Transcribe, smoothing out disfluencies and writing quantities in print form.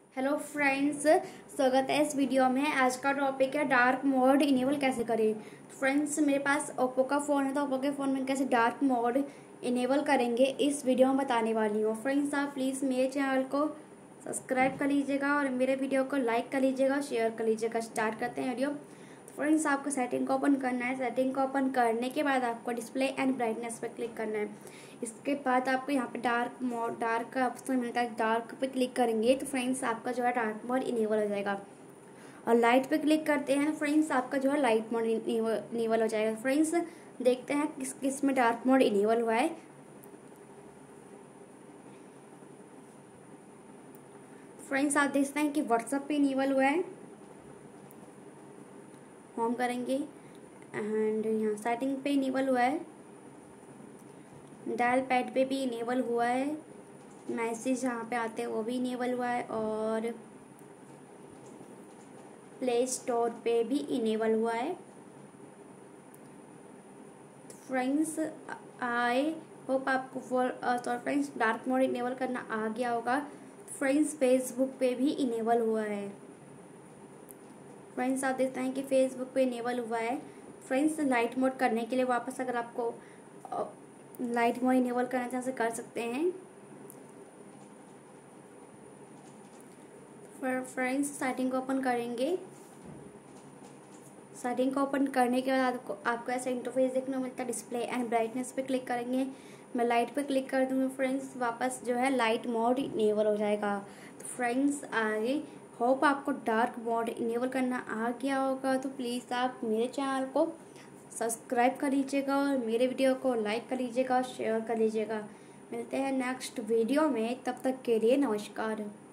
Hello friends, स्वागत है इस वीडियो में। आज का टॉपिक है डार्क मोड इनेबल कैसे करें। फ्रेंड्स, मेरे पास ओप्पो का फ़ोन है तो ओप्पो के फ़ोन में कैसे डार्क मोड इनेबल करेंगे इस वीडियो में बताने वाली हूँ। फ्रेंड्स, आप प्लीज़ मेरे चैनल को सब्सक्राइब कर लीजिएगा और मेरे वीडियो को लाइक कर लीजिएगा, शेयर कर लीजिएगा। स्टार्ट करते हैं वीडियो। फ्रेंड्स, आपको सेटिंग को ओपन करना है। सेटिंग को ओपन करने के बाद आपको डिस्प्ले एंड ब्राइटनेस पर क्लिक करना है। इसके बाद आपको यहाँ पे डार्क का ऑप्शन मिलता है। डार्क पे क्लिक करेंगे तो फ्रेंड्स आपका जो है डार्क मोड इनेबल हो जाएगा। और लाइट पे क्लिक करते हैं तो फ्रेंड्स आपका जो है लाइट मोड इनेबल हो जाएगा। फ्रेंड्स, देखते हैं किस किस में डार्क मोड इनेबल हुआ है। फ्रेंड्स, आप देखते हैं कि व्हाट्सएप पे इनेबल हुआ है। होम करेंगे एंड यहाँ सेटिंग पे इनेबल हुआ है। डायल पैड पे भी इनेबल हुआ है। मैसेज जहाँ पे आते हैं वो भी इनेबल हुआ है और प्ले स्टोर पे भी इनेबल हुआ है। फ्रेंड्स, आई होप आपको फ्रेंड्स डार्क मोड इनेबल करना आ गया होगा। फ्रेंड्स, फेसबुक पे भी इनेबल हुआ है। फ्रेंड्स, आप देखते हैं कि फेसबुक पे इनेबल हुआ है। फ्रेंड्स, लाइट मोड करने के लिए वापस अगर आपको लाइट मोड इनेबल करना चाहें तो कर सकते हैं। फ्रेंड्स, सेटिंग को ओपन करेंगे। सेटिंग को ओपन करने के बाद आपको ऐसा इंटरफेस देखने को मिलता है। डिस्प्ले एंड ब्राइटनेस पे क्लिक करेंगे। मैं लाइट पे क्लिक कर दूँगी। फ्रेंड्स, वापस जो है लाइट मोड इनेबल हो जाएगा। तो फ्रेंड्स, आगे होप आपको डार्क मोड इनेबल करना आ गया होगा। तो प्लीज़ आप मेरे चैनल को सब्सक्राइब कर लीजिएगा और मेरे वीडियो को लाइक कर लीजिएगा, शेयर कर लीजिएगा। मिलते हैं नेक्स्ट वीडियो में, तब तक के लिए नमस्कार।